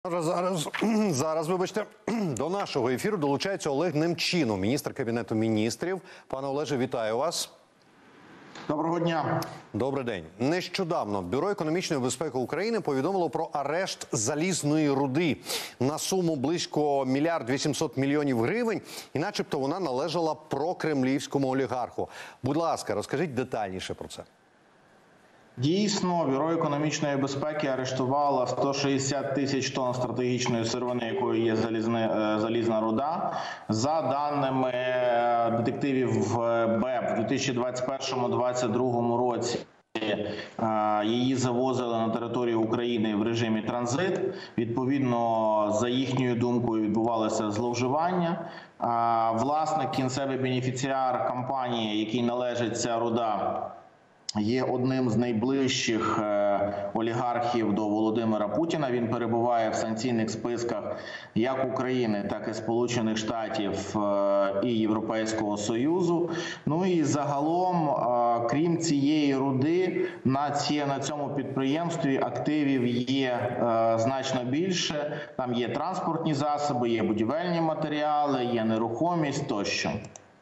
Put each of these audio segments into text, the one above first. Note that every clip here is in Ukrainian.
Зараз, вибачте, до нашого ефіру долучається Олег Немчінов, міністр Кабінету міністрів. Пане Олеже, вітаю вас. Доброго дня. Добрий день. Нещодавно Бюро економічної безпеки України повідомило про арешт залізної руди на суму близько 1 мільярд 800 мільйонів гривень, і начебто вона належала прокремлівському олігарху. Будь ласка, розкажіть детальніше про це. Дійсно, Бюро економічної безпеки арештувало 160 тисяч тонн стратегічної сировини, якою є залізна руда. За даними детективів БЕП, в 2021-2022 році її завозили на територію України в режимі транзит. Відповідно, за їхньою думкою, відбувалося зловживання. Власник, кінцевий бенефіціар компанії, якій належить ця руда, є одним з найближчих олігархів до Володимира Путіна. Він перебуває в санкційних списках як України, так і Сполучених Штатів і Європейського Союзу. Ну і загалом, крім цієї руди, на цьому підприємстві активів є значно більше. Там є транспортні засоби, є будівельні матеріали, є нерухомість тощо.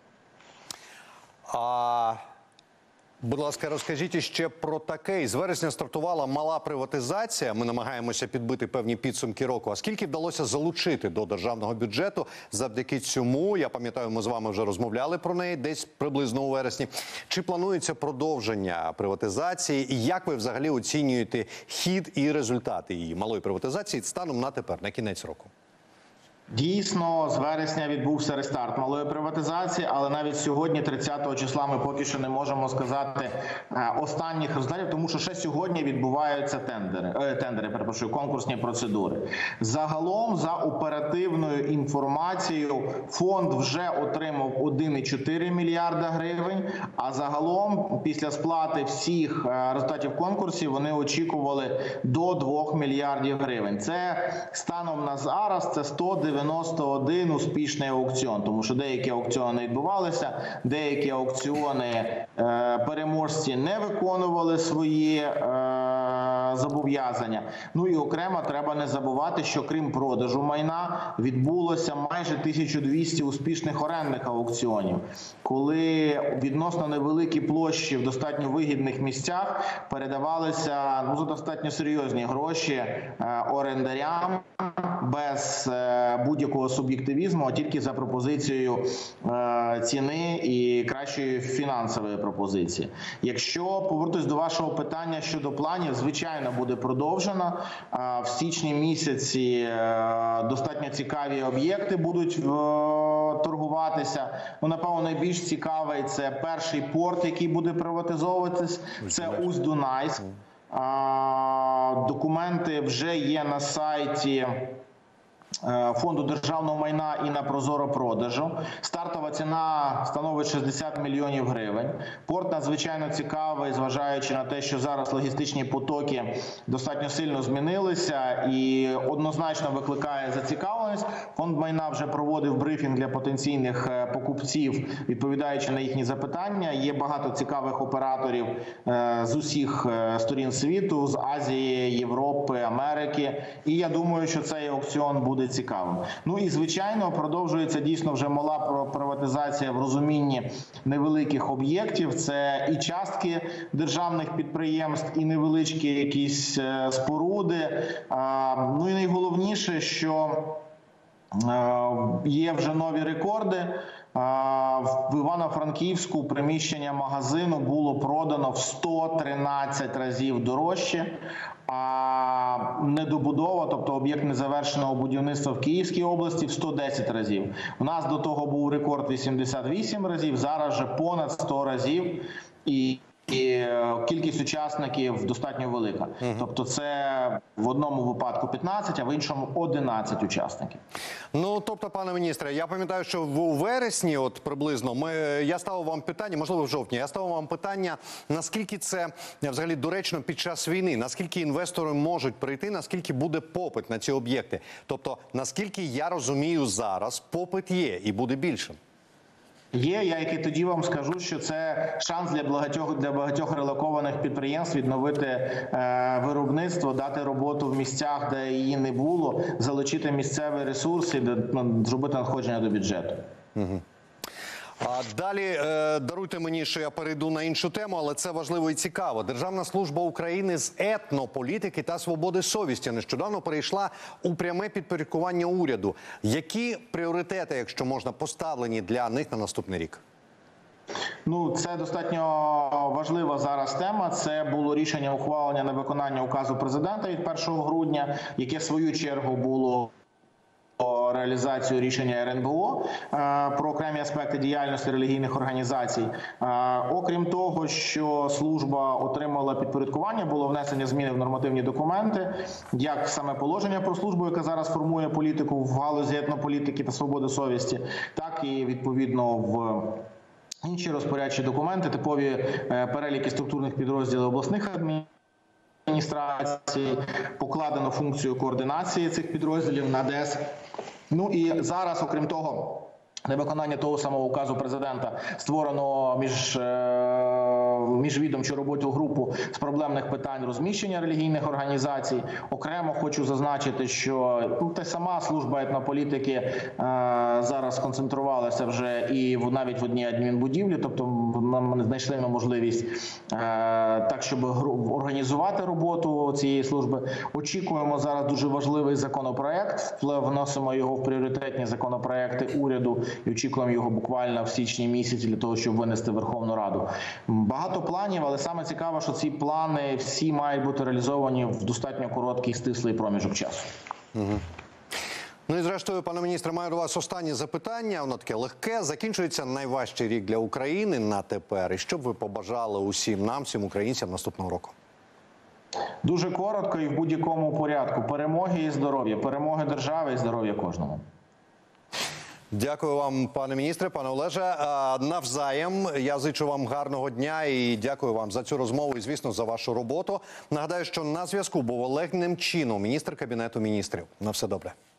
Будь ласка, розкажіть ще про таке. З вересня стартувала мала приватизація. Ми намагаємося підбити певні підсумки року. А скільки вдалося залучити до державного бюджету завдяки цьому? Я пам'ятаю, ми з вами вже розмовляли про неї десь приблизно у вересні. Чи планується продовження приватизації? І як ви взагалі оцінюєте хід і результати її малої приватизації станом на тепер, на кінець року? Дійсно, з вересня відбувся рестарт малої приватизації, але навіть сьогодні, 30-го числа, ми поки що не можемо сказати останніх результатів, тому що ще сьогодні відбуваються конкурсні процедури. Загалом, за оперативною інформацією, фонд вже отримав 1,4 мільярда гривень, а загалом, після сплати всіх результатів конкурсів, вони очікували до 2 мільярдів гривень. Це станом на зараз, це 191 успішний аукціон, тому що деякі аукціони відбувалися, деякі аукціони переможці не виконували свої зобов'язання. Ну і окремо треба не забувати, що крім продажу майна відбулося майже 1200 успішних орендних аукціонів, коли відносно невеликі площі в достатньо вигідних місцях передавалися за достатньо серйозні гроші орендарям без будь-якого суб'єктивізму, а тільки за пропозицією ціни і кращої фінансової пропозиції. Якщо повернутися до вашого питання щодо планів, звичайно, буде продовжено. В січні місяці достатньо цікаві об'єкти будуть торгуватися. Напевно, найбільш цікавий – це перший порт, який буде приватизовуватись. Це Усть-Дунайськ. Документи вже є на сайті Фонду державного майна і на Прозоро-продажу. Стартова ціна становить 60 мільйонів гривень. Порт надзвичайно цікавий, зважаючи на те, що зараз логістичні потоки достатньо сильно змінилися і однозначно викликає зацікавленість. Фонд майна вже проводив брифінг для потенційних покупців, відповідаючи на їхні запитання. Є багато цікавих операторів з усіх сторін світу, з Азії, Європи, Америки. І я думаю, що цей аукціон буде цікавим. Ну і, звичайно, продовжується дійсно вже мала приватизація в розумінні невеликих об'єктів. Це і частки державних підприємств, і невеличкі якісь споруди. Ну і найголовніше, що є вже нові рекорди. В Івано-Франківську приміщення магазину було продано в 113 разів дорожче, а недобудова, тобто об'єкт незавершеного будівництва в Київській області, в 110 разів. У нас до того був рекорд 88 разів, зараз вже понад 100 разів. І кількість учасників достатньо велика. Тобто це в одному випадку 15, а в іншому 11 учасників. Ну, тобто, пане міністре, я пам'ятаю, що у вересні, от приблизно, я ставив вам питання, можливо, в жовтні, я ставив вам питання, наскільки це взагалі доречно під час війни, наскільки інвестори можуть прийти, наскільки буде попит на ці об'єкти. Тобто, наскільки я розумію зараз, попит є і буде більшим. Є, я як і тоді вам скажу, що це шанс для багатьох релокованих підприємств відновити виробництво, дати роботу в місцях, де її не було, залучити місцеві ресурси, зробити надходження до бюджету. А далі даруйте мені, що я перейду на іншу тему, але це важливо і цікаво. Державна служба України з етнополітики та свободи совісті нещодавно перейшла у пряме підпорядкування уряду. Які пріоритети, якщо можна, поставлені для них на наступний рік? Ну, це достатньо важлива зараз тема. Це було рішення ухвалення на виконання указу президента від 1 грудня, яке в свою чергу було реалізацію рішення РНБО про окремі аспекти діяльності релігійних організацій. Окрім того, що служба отримала підпорядкування, було внесення зміни в нормативні документи, як саме положення про службу, яка зараз формує політику в галузі етнополітики та свободи совісті, так і відповідно в інші розпорядчі документи, типові переліки структурних підрозділів обласних адміністрацій, покладено функцію координації цих підрозділів на ДЕС. Ну і зараз, окрім того, на виконання того самого указу президента створено міжвідомчу робочу групу з проблемних питань розміщення релігійних організацій. Окремо хочу зазначити, що та сама служба етнополітики зараз сконцентрувалася вже і навіть в одній адмінбудівлі, тобто ми знайшли можливість так, щоб організувати роботу цієї служби. Очікуємо зараз дуже важливий законопроект, вносимо його в пріоритетні законопроекти уряду і очікуємо його буквально в січні місяці для того, щоб винести в Верховну Раду. Багато планів, але саме цікаво, що ці плани всі мають бути реалізовані в достатньо короткий, стислий проміжок часу. Ну і зрештою, пане міністре, маю до вас останнє запитання. Воно таке легке. Закінчується найважчий рік для України на тепер. І що б ви побажали усім нам, всім українцям наступного року? Дуже коротко і в будь-якому порядку. Перемоги і здоров'я. Перемоги держави і здоров'я кожному. Дякую вам, пане міністре, пане Олеже. Навзаєм. Я зичу вам гарного дня і дякую вам за цю розмову і, звісно, за вашу роботу. Нагадаю, що на зв'язку був Олег Немчінов, міністр Кабінету міністрів. На все добре.